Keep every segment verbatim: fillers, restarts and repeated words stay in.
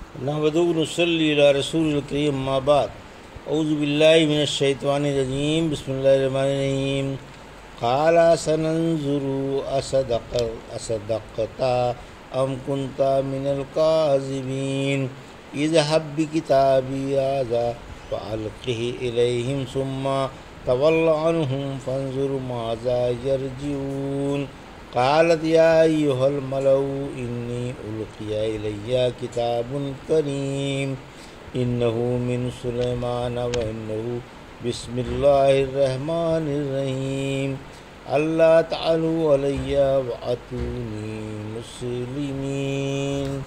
نحمدہ و نصلی علی رسول الکریم اما بعد اعوذ باللہ من الشیطان الرجیم بسم اللہ الرحمن الرحیم قال سننظر اصدق اصدقت ام كنت من الكاذبین اذهب بکتابی هذا فألقه إلیہم ثم تول عنهم فانظر ماذا یرجعون قالت یا ایہا الملأ انی القی الی کتاب کریم انہ من سلیمان وانہ بسم اللہ الرحمن الرحیم اللہ تعالوا علی واتونی مسلمین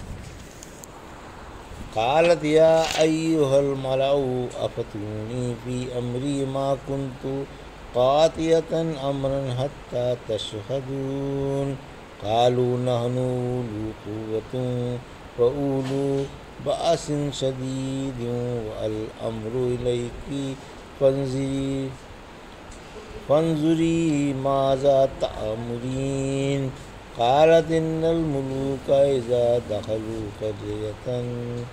قالت یا ایہا الملأ افتونی فی امری ما کنت قاطعة امرا حتى تشهدون قالوا نحن اولو قوة وأولو بأس شديد والأمر إليك فانظري فانظري ماذا تأمرين قالت إن الملوك إذا دخلوا قرية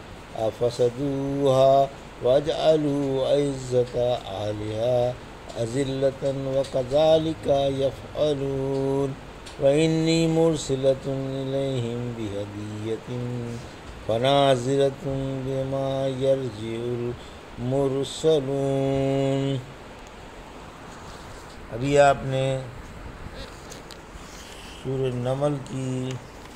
أفسدوها وجعلوا عزة أهلها أذلة وكذلك يفعلون وإني مرسلة إليهم بهدية فناظرة بما يرجع المرسلون۔ ابھی آپ نے سورہ نمل کی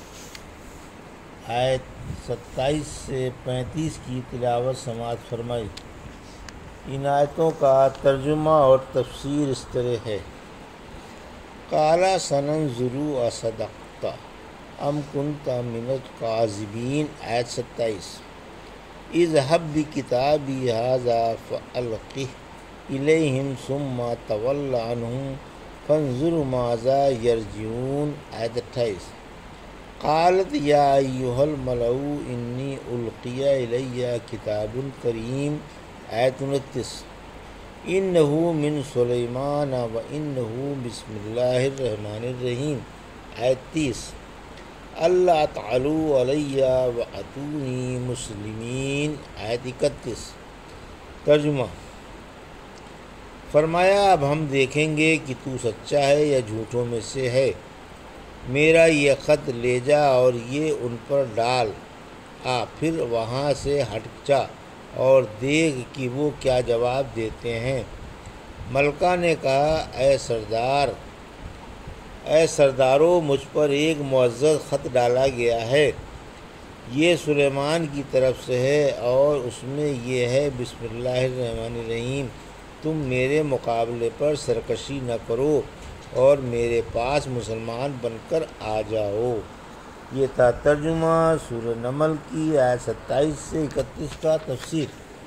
آیت ستائیس سے پینتیس کی تلاوت سماعت فرمائی۔ ان آیتوں کا ترجمہ اور تفسیر اس طرح ہے۔ قال سننظر اصدقت ام كنت من الكاذبین، آیت ستائیس۔ اذهب بکتابی هذا فألقه إلیہم ثم تول عنهم فانظر ماذا یرجعون، آیت اٹھائیس۔ قالت یا ایہا الملأ انی القی الی کتاب کریم، آیت انتیس۔ انہ من سلیمان و انہ بسم اللہ الرحمن الرحیم، آیت تیس۔ اللہ تعالوا علی و اتونی مسلمین، آیت اکتیس۔ ترجمہ فرمایا اب ہم دیکھیں گے کہ تو سچا ہے یا جھوٹوں میں سے ہے۔ میرا یہ خط لے جا اور یہ ان پر ڈال آ، پھر وہاں سے ہٹ جا اور دیکھ کہ وہ کیا جواب دیتے ہیں۔ ملکہ نے کہا اے سردار اے سردارو مجھ پر ایک معزز خط ڈالا گیا ہے، یہ سلیمان کی طرف سے ہے اور اس میں یہ ہے بسم اللہ الرحمن الرحیم، تم میرے مقابلے پر سرکشی نہ کرو اور میرے پاس مسلمان بن کر آ جاؤ۔ یہ تھا ترجمہ سورہ نمل کی آیت ستائیس سے اکتیس کا تفسیر۔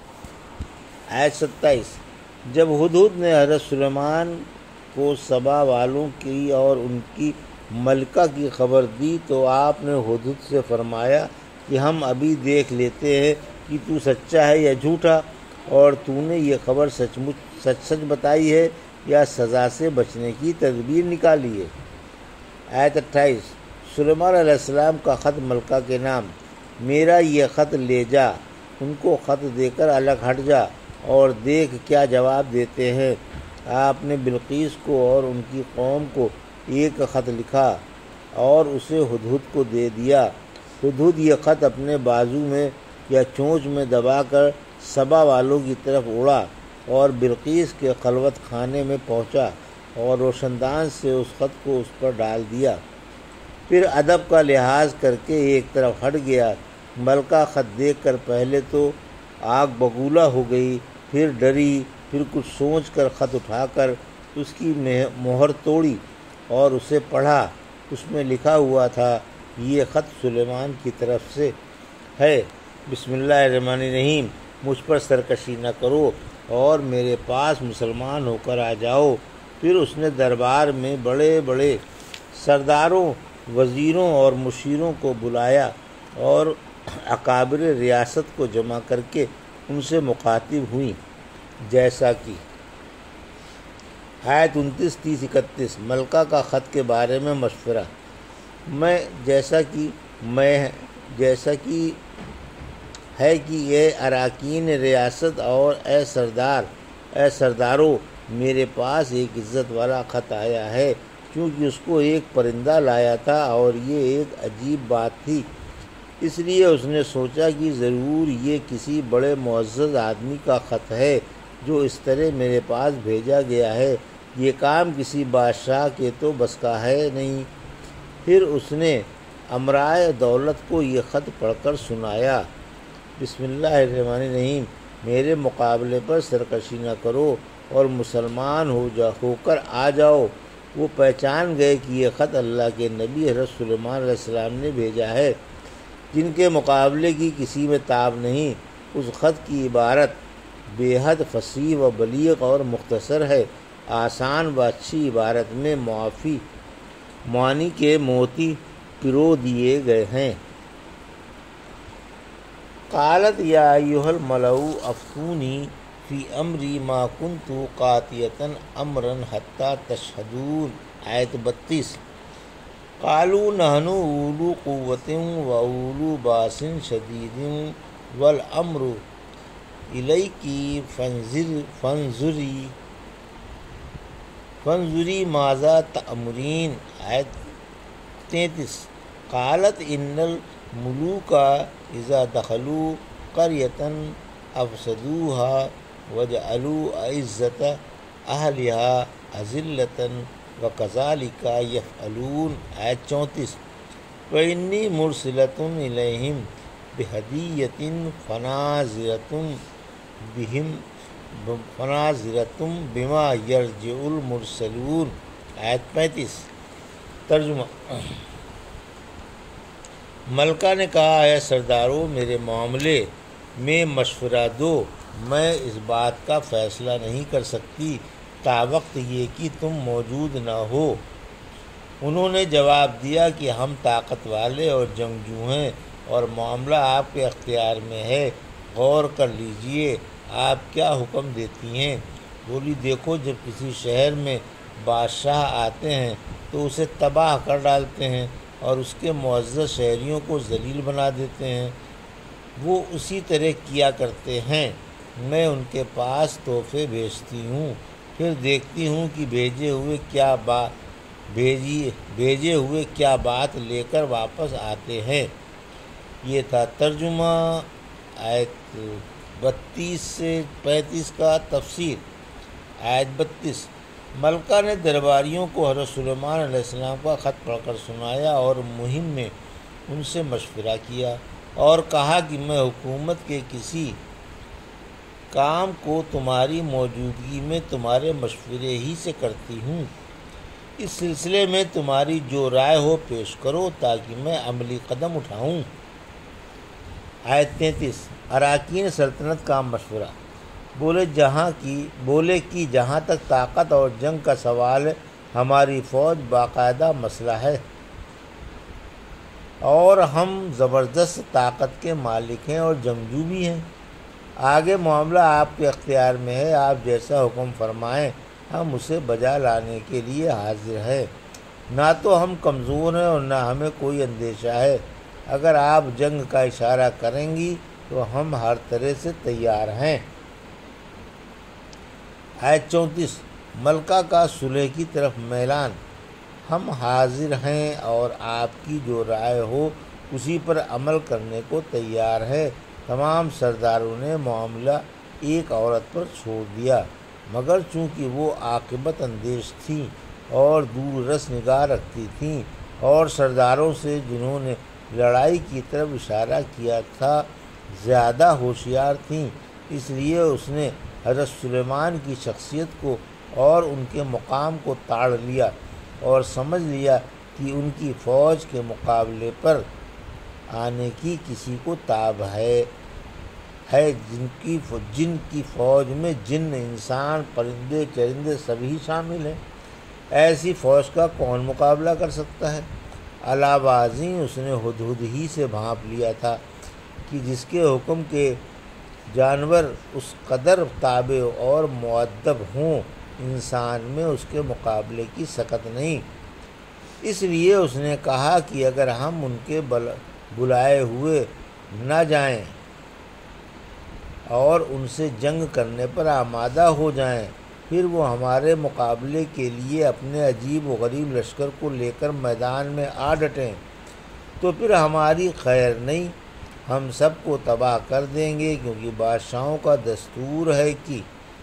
آیت ستائیس۔ جب ہدہد نے حضرت سلیمان کو سبا والوں کی اور ان کی ملکہ کی خبر دی تو آپ نے ہدہد سے فرمایا کہ ہم ابھی دیکھ لیتے ہیں کہ تو سچا ہے یا جھوٹا، اور تو نے یہ خبر سچ مچ سچ سچ بتائی ہے یا سزا سے بچنے کی تدبیر نکالی ہے۔ آیت اٹھائیس۔ سلیمان علیہ السلام کا خط ملکہ کے نام، میرا یہ خط لے جا، ان کو خط دے کر الگ ہٹ جا اور دیکھ کیا جواب دیتے ہیں۔ آپ نے بلقیس کو اور ان کی قوم کو ایک خط لکھا اور اسے ہدہد کو دے دیا۔ ہدہد یہ خط اپنے بازو میں یا چونچ میں دبا کر سبا والوں کی طرف اڑا اور بلقیس کے خلوت خانے میں پہنچا اور روشن دان سے اس خط کو اس پر ڈال دیا، پھر ادب کا لحاظ کر کے ایک طرف ہٹ گیا۔ ملکہ خط دیکھ کر پہلے تو آگ بگولا ہو گئی، پھر ڈری، پھر کچھ سوچ کر خط اٹھا کر اس کی مہر توڑی اور اسے پڑھا۔ اس میں لکھا ہوا تھا یہ خط سلیمان کی طرف سے ہے، بسم اللہ الرحمن الرحیم، مجھ پر سرکشی نہ کرو اور میرے پاس مسلمان ہو کر آ جاؤ۔ پھر اس نے دربار میں بڑے بڑے سرداروں، وزیروں اور مشیروں کو بلایا اور اکابر ریاست کو جمع کر کے ان سے مخاطب ہوئیں، جیسا کہ آیت انتیس، تیس، اکتیس۔ ملکہ کا خط کے بارے میں مشورہ۔ میں جیسا کہ میں جیسا کہ ہے کہ اے اراکین ریاست اور اے سردار اے سرداروں میرے پاس ایک عزت والا خط آیا ہے، چونکہ اس کو ایک پرندہ لایا تھا اور یہ ایک عجیب بات تھی، اس لیے اس نے سوچا کہ ضرور یہ کسی بڑے معزز آدمی کا خط ہے جو اس طرح میرے پاس بھیجا گیا ہے، یہ کام کسی بادشاہ کے تو بس کا ہے نہیں۔ پھر اس نے امرائے دولت کو یہ خط پڑھ کر سنایا، بسم اللہ الرحمن الرحیم، میرے مقابلے پر سرکشی نہ کرو اور مسلمان ہو جا ہو کر آ جاؤ۔ وہ پہچان گئے کہ یہ خط اللہ کے نبی حضرت سلیمان علیہ السلام نے بھیجا ہے، جن کے مقابلے کی کسی میں تاب نہیں۔ اس خط کی عبارت بے حد فصیح و بلیغ اور مختصر ہے، آسان و اچھی عبارت میں معافی معانی کے موتی پرو دیے گئے ہیں۔ قالت یا ایھا الملأ افتونی فی امری ما کنت قاطعۃ امرا حتی تشہدون، آیت بتیس۔ قالوا نحن اولو قوۃ و اولو باس شدید والامر الیک فانظر فانظری فانظری ماذا تأمرین، آیت تینتیس۔ قالت ان الملوک اذا دخلوا قریۃ افسدوها وجعلوا اعزۃ اہلها اذلۃ وکذلک یفعلون، آیت چونتیس۔ وانی مرسلۃ الیہم بہدیۃ فناظرۃ بہم فناظرۃ بما یرجع المرسلون، آیت پینتیس۔ ترجمہ: ملکہ نے کہا، اے سردارو میرے معاملے میں مشورہ دو، میں اس بات کا فیصلہ نہیں کر سکتی تا وقت یہ کہ تم موجود نہ ہو۔ انہوں نے جواب دیا کہ ہم طاقت والے اور جنگجو ہیں اور معاملہ آپ کے اختیار میں ہے، غور کر لیجئے، آپ کیا حکم دیتی ہیں؟ بولی، دیکھو جب کسی شہر میں بادشاہ آتے ہیں تو اسے تباہ کر ڈالتے ہیں اور اس کے معزز شہریوں کو ذلیل بنا دیتے ہیں، وہ اسی طرح کیا کرتے ہیں۔ میں ان کے پاس تحفے بھیجتی ہوں، پھر دیکھتی ہوں کہ بھیجے ہوئے کیا بات بھیجی بھیجے ہوئے کیا بات لے کر واپس آتے ہیں۔ یہ تھا ترجمہ آیت بتیس سے پینتیس کا تفسیر۔ آیت بتیس۔ ملکہ نے درباریوں کو حضرت سلیمان علیہ السلام کا خط پڑھ کر سنایا اور مہم میں ان سے مشورہ کیا اور کہا کہ میں حکومت کے کسی کام کو تمہاری موجودگی میں تمہارے مشورے ہی سے کرتی ہوں، اس سلسلے میں تمہاری جو رائے ہو پیش کرو تاکہ میں عملی قدم اٹھاؤں۔ آیت تینتیس۔ اراکین سلطنت کا مشورہ۔ بولے جہاں کی بولے کہ جہاں تک طاقت اور جنگ کا سوال ہے، ہماری فوج باقاعدہ مسئلہ ہے اور ہم زبردست طاقت کے مالک ہیں اور جنگجو بھی ہیں۔ آگے معاملہ آپ کے اختیار میں ہے، آپ جیسا حکم فرمائیں ہم اسے بجا لانے کے لیے حاضر ہیں۔ نہ تو ہم کمزور ہیں اور نہ ہمیں کوئی اندیشہ ہے، اگر آپ جنگ کا اشارہ کریں گی تو ہم ہر طرح سے تیار ہیں۔ آیت چونتیس۔ ملکہ کا صلح کی طرف میلان۔ ہم حاضر ہیں اور آپ کی جو رائے ہو اسی پر عمل کرنے کو تیار ہے۔ تمام سرداروں نے معاملہ ایک عورت پر چھوڑ دیا، مگر چونکہ وہ عاقبت اندیش تھیں اور دور رس نگاہ رکھتی تھیں اور سرداروں سے جنہوں نے لڑائی کی طرف اشارہ کیا تھا زیادہ ہوشیار تھیں، اس لیے اس نے حضرت سلیمان کی شخصیت کو اور ان کے مقام کو تاڑ لیا اور سمجھ لیا کہ ان کی فوج کے مقابلے پر آنے کی کسی کو تاب ہے ہے جن کی جن کی فوج میں جن، انسان، پرندے چرندے سبھی شامل ہیں، ایسی فوج کا کون مقابلہ کر سکتا ہے؟ علاوہ ازیں اس نے ہدہد ہی سے بھانپ لیا تھا کہ جس کے حکم کے جانور اس قدر تابع اور مؤدب ہوں، انسان میں اس کے مقابلے کی سکت نہیں۔ اس لیے اس نے کہا کہ اگر ہم ان کے بلائے ہوئے نہ جائیں اور ان سے جنگ کرنے پر آمادہ ہو جائیں، پھر وہ ہمارے مقابلے کے لیے اپنے عجیب و غریب لشکر کو لے کر میدان میں آ ڈٹیں تو پھر ہماری خیر نہیں، ہم سب کو تباہ کر دیں گے، کیونکہ بادشاہوں کا دستور ہے کہ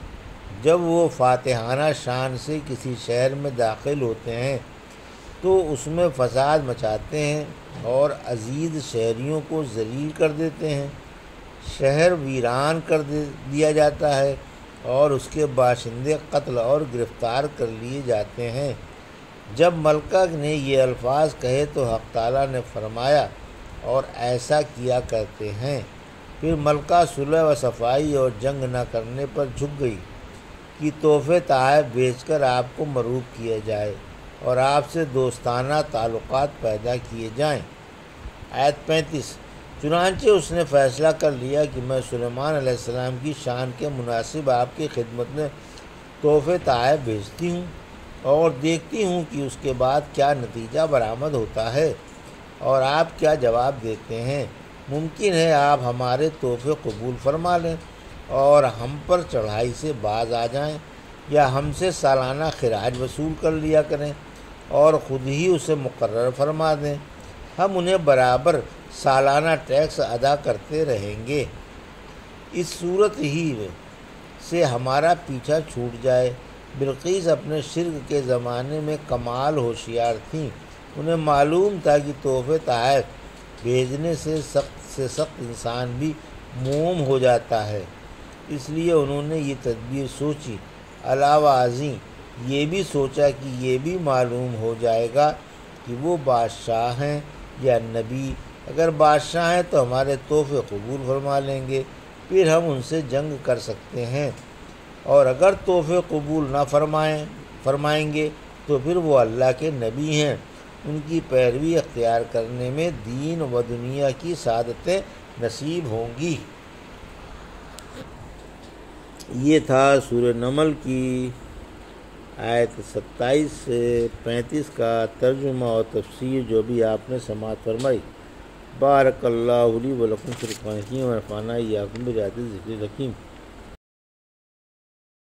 جب وہ فاتحانہ شان سے کسی شہر میں داخل ہوتے ہیں تو اس میں فساد مچاتے ہیں اور عزیز شہریوں کو ذلیل کر دیتے ہیں، شہر ویران کر دیا جاتا ہے اور اس کے باشندے قتل اور گرفتار کر لیے جاتے ہیں۔ جب ملکہ نے یہ الفاظ کہے تو حق تعالیٰ نے فرمایا اور ایسا کیا کرتے ہیں۔ پھر ملکہ صلح و صفائی اور جنگ نہ کرنے پر جھک گئی کہ تحفے تحائف بھیج کر آپ کو مرغوب کیا جائے اور آپ سے دوستانہ تعلقات پیدا کیے جائیں۔ آیت پینتیس، چنانچہ اس نے فیصلہ کر لیا کہ میں سلیمان علیہ السلام کی شان کے مناسب آپ کی خدمت میں تحفے تحائف بھیجتی ہوں اور دیکھتی ہوں کہ اس کے بعد کیا نتیجہ برآمد ہوتا ہے اور آپ کیا جواب دیتے ہیں۔ ممکن ہے آپ ہمارے تحفے قبول فرما لیں اور ہم پر چڑھائی سے باز آ جائیں، یا ہم سے سالانہ خراج وصول کر لیا کریں اور خود ہی اسے مقرر فرما دیں، ہم انہیں برابر سالانہ ٹیکس ادا کرتے رہیں گے۔ اس صورت ہی سے ہمارا پیچھا چھوٹ جائے۔ بلقیس اپنے شرک کے زمانے میں کمال ہوشیار تھیں، انہیں معلوم تھا کہ تحفے تحائف بھیجنے سے سخت سے سخت انسان بھی موم ہو جاتا ہے، اس لیے انہوں نے یہ تدبیر سوچی۔ علاوہ ازیں یہ بھی سوچا کہ یہ بھی معلوم ہو جائے گا کہ وہ بادشاہ ہیں یا نبی، اگر بادشاہ ہیں تو ہمارے تحفے قبول فرما لیں گے، پھر ہم ان سے جنگ کر سکتے ہیں، اور اگر تحفے قبول نہ فرمائیں فرمائیں گے تو پھر وہ اللہ کے نبی ہیں، ان کی پیروی اختیار کرنے میں دین و دنیا کی سعادتیں نصیب ہوں گی۔ یہ تھا سورہ نمل کی آیت ستائیس سے پینتیس کا ترجمہ اور تفسیر جو بھی آپ نے سماعت فرمائی۔ بارک اللہ لی و لکم فی القرآن الحکیم و نفعنی وایاکم بآیات الذکر الحکیم۔